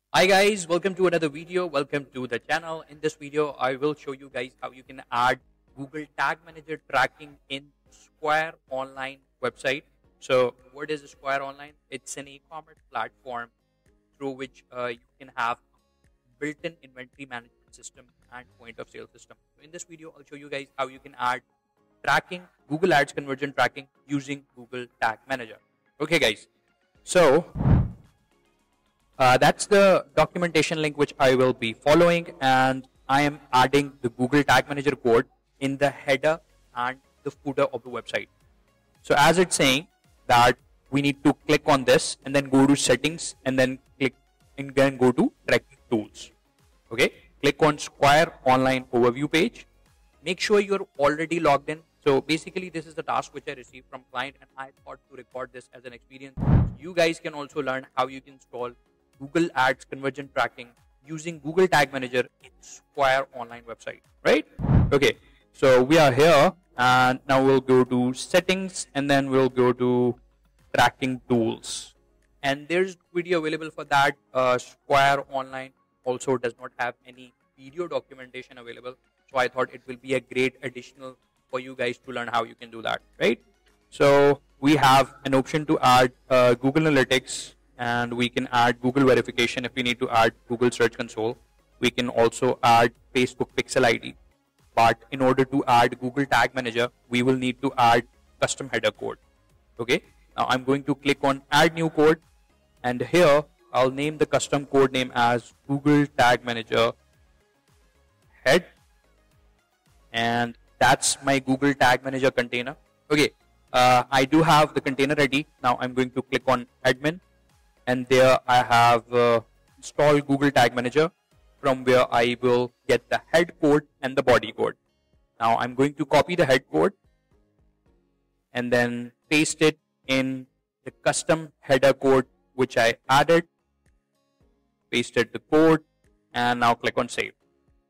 Hi guys, welcome to another video. Welcome to the channel. In this video, I will show you guys how you can add Google Tag Manager tracking in Square Online website. So what is Square Online? It's an e-commerce platform through which you can have built-in inventory management system and point of sale system. So in this video, I'll show you guys how you can add tracking, Google Ads conversion tracking using Google Tag Manager. Okay guys, so that's the documentation link which I will be following, and I am adding the Google Tag Manager code in the header and the footer of the website. So as it's saying that we need to click on this and then go to settings and then click and then go to tracking tools. Okay, click on Square Online overview page. Make sure you're already logged in. So basically this is the task which I received from client, and I thought to record this as an experience. You guys can also learn how you can install Google Ads conversion tracking using Google Tag Manager in Square Online website, right? Okay, so we are here, and now we'll go to settings and then we'll go to tracking tools, and there's video available for that. Square Online also does not have any video documentation available, so I thought it will be a great additional for you guys to learn how you can do that, right? So we have an option to add Google Analytics, and we can add Google verification if we need to add Google Search Console. We can also add Facebook Pixel ID. But in order to add Google Tag Manager, we will need to add custom header code. Okay, now I'm going to click on add new code, and here I'll name the custom code name as Google Tag Manager head, and that's my Google Tag Manager container. Okay, I do have the container ready. Now I'm going to click on admin, and there I have installed Google Tag Manager, from where I will get the head code and the body code. Now I'm going to copy the head code and then paste it in the custom header code which I added, pasted the code, and now click on save.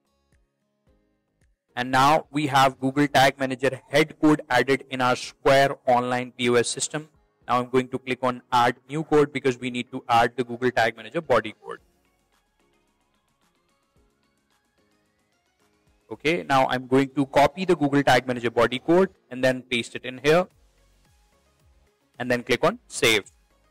And now we have Google Tag Manager head code added in our Square Online POS system. Now I'm going to click on add new code because we need to add the Google Tag Manager body code. Okay, now I'm going to copy the Google Tag Manager body code and then paste it in here, and then click on save.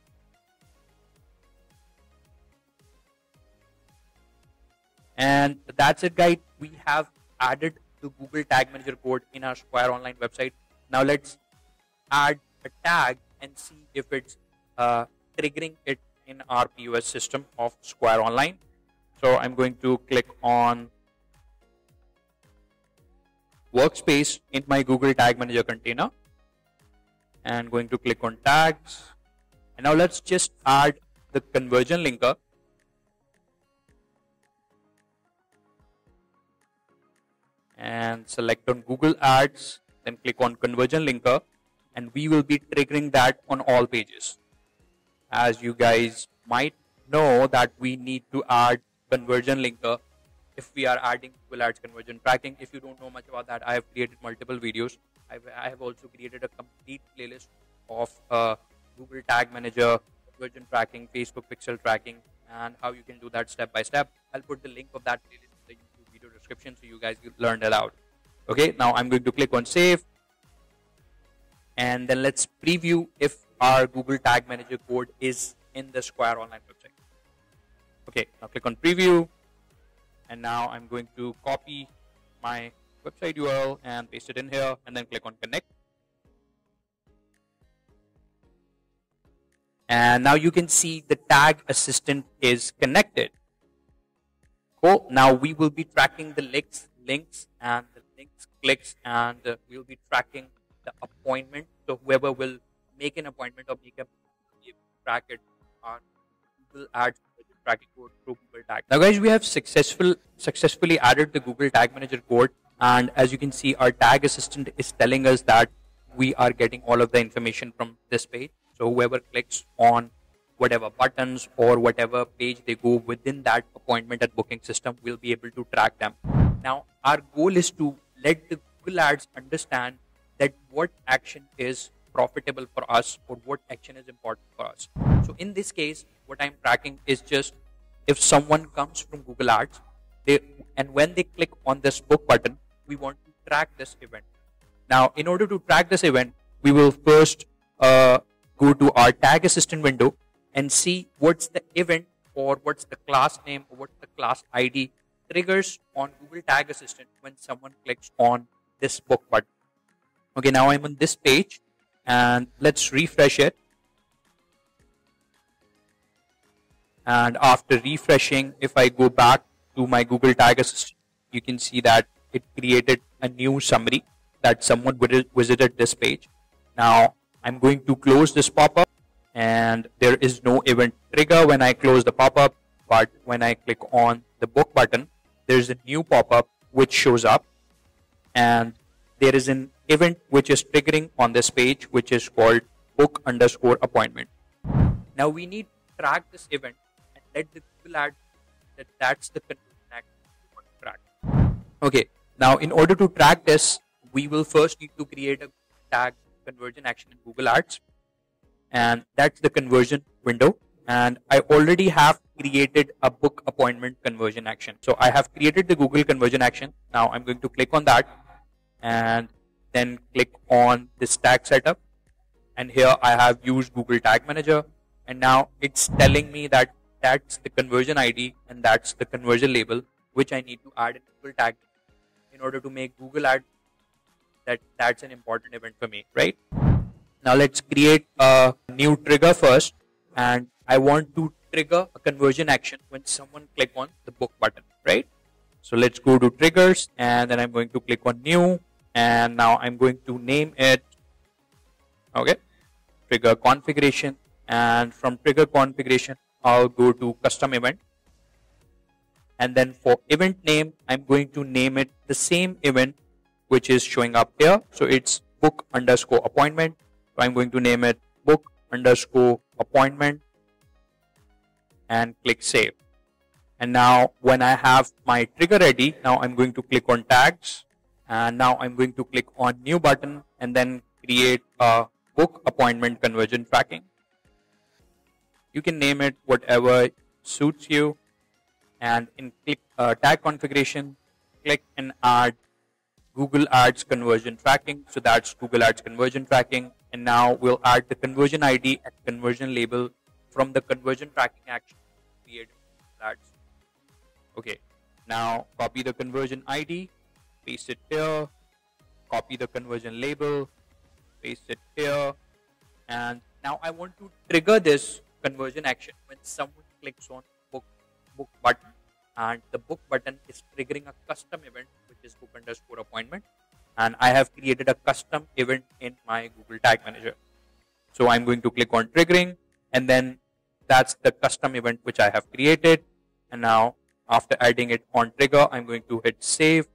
And that's it guys, we have added the Google Tag Manager code in our Square Online website. Now let's add a tag and see if it's triggering it in our POS system of Square Online. So I'm going to click on workspace in my Google Tag Manager container, and going to click on tags, and now let's just add the conversion linker. And select on Google Ads, then click on conversion linker, and we will be triggering that on all pages. As you guys might know that we need to add conversion linker if we are adding Google Ads conversion tracking. If you don't know much about that, I have created multiple videos. I have also created a complete playlist of Google Tag Manager conversion tracking, Facebook pixel tracking, and how you can do that step by step. I'll put the link of that playlist in the YouTube video description so you guys learn it out. Okay, now I'm going to click on save, and then let's preview if our Google Tag Manager code is in the Square Online website. Okay, now click on preview, and now I'm going to copy my website URL and paste it in here, and then click on connect. And now you can see the tag assistant is connected. Cool. Now we will be tracking the links and the links clicks, and we'll be tracking the appointment. So whoever will make an appointment or make a track it on Google Ads tracking code through Google Tag. Now guys, we have successfully added the Google Tag Manager code, and as you can see, our tag assistant is telling us that we are getting all of the information from this page. So whoever clicks on whatever buttons or whatever page they go within that appointment and booking system, will be able to track them. Now our goal is to let the Google Ads understand that what action is profitable for us or what action is important for us. So in this case, what I'm tracking is just if someone comes from Google Ads, they, and when they click on this book button, we want to track this event. Now, in order to track this event, we will first go to our tag assistant window and see what's the event or what's the class name or what's the class ID triggers on Google Tag Assistant when someone clicks on this book button. Okay, now I'm on this page and let's refresh it. And after refreshing, if I go back to my Google Tag Assistant, you can see that it created a new summary that someone visited this page. Now I'm going to close this pop-up, and there is no event trigger when I close the pop-up, but when I click on the book button, there's a new pop-up which shows up, and there is an event which is triggering on this page, which is called book_appointment. Now we need to track this event and let the Google Ads that that's the conversion action we want to track. Okay, now in order to track this, we will first need to create a tag conversion action in Google Ads, and that's the conversion window. And I already have created a book appointment conversion action. So I have created the Google conversion action. Now I'm going to click on that and then click on this tag setup. And here I have used Google Tag Manager. And now it's telling me that that's the conversion ID and that's the conversion label, which I need to add in Google Tag in order to make Google Ads that's an important event for me, right? Now let's create a new trigger first, and I want to trigger a conversion action when someone click on the book button, right? So let's go to triggers, and then I'm going to click on new, and now I'm going to name it, okay, trigger configuration, and from trigger configuration, I'll go to custom event. And then for event name, I'm going to name it the same event which is showing up here. So it's book_appointment. So I'm going to name it book_appointment and click save. And now when I have my trigger ready, now I'm going to click on tags, and now I'm going to click on new button and then create a book appointment conversion tracking. You can name it whatever suits you, and in click tag configuration, click and add Google Ads conversion tracking. So that's Google Ads conversion tracking. And now we'll add the conversion ID and conversion label from the conversion tracking action created Google Ads. Okay, now copy the conversion ID, paste it here, copy the conversion label, paste it here. And now I want to trigger this conversion action when someone clicks on book button, and the book button is triggering a custom event which is book_appointment, and I have created a custom event in my Google Tag Manager. So I'm going to click on triggering, and then that's the custom event which I have created. And now after adding it on trigger, I'm going to hit save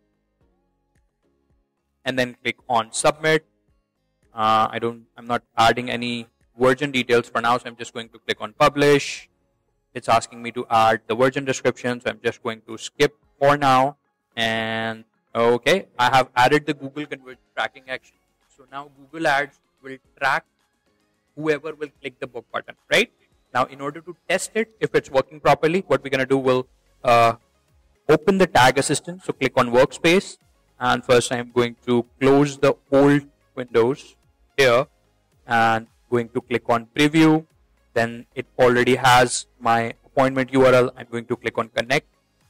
and then click on submit. I'm not adding any version details for now, so I'm just going to click on publish. It's asking me to add the version description, so I'm just going to skip for now. And okay, I have added the Google conversion tracking action. So now Google Ads will track whoever will click the book button, right? Now in order to test it, if it's working properly, what we're going to do, we'll open the tag assistant. So click on workspace, and first I'm going to close the old windows here and going to click on preview. Then it already has my appointment URL. I'm going to click on connect.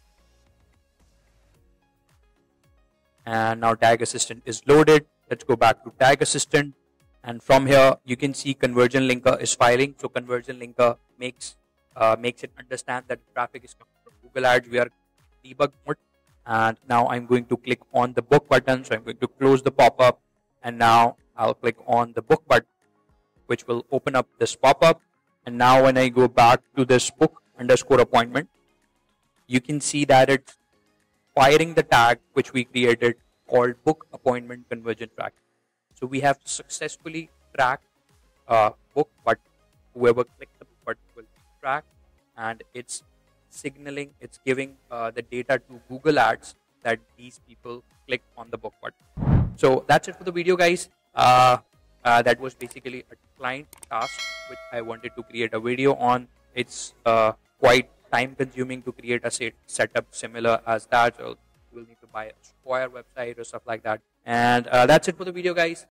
And now tag assistant is loaded. Let's go back to tag assistant. And from here, you can see conversion linker is filing. So conversion linker makes it understand that traffic is coming from Google Ads. We are debug mode. And now I'm going to click on the book button. So I'm going to close the pop-up. And now I'll click on the book button, which will open up this pop-up. And now when I go back to this book_appointment, you can see that it's firing the tag which we created called book appointment conversion track. So we have successfully tracked book, but whoever clicked the book button will be tracked, and it's signaling, it's giving the data to Google Ads that these people clicked on the book button. So that's it for the video, guys. That was basically a client task which I wanted to create a video on. It's quite time consuming to create a setup similar as that. So you will need to buy a Square website or stuff like that. And that's it for the video, guys.